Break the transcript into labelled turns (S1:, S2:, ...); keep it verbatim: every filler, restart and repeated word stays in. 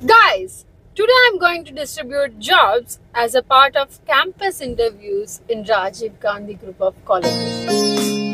S1: Guys, today I'm going to distribute jobs as a part of campus interviews in Rajiv Gandhi group of colleges.